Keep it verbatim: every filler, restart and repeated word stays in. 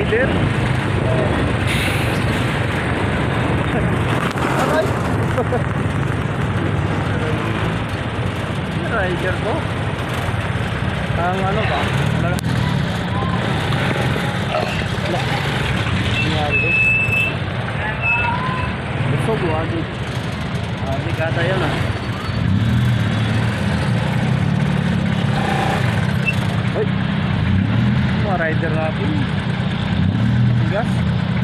rider. Aray. Rider ko. Ang ano ba? Ano? Wala. Nangyari ko. Gusto ko, adi. Adi kata yun ah. Ay. Mga rider natin. Tigas.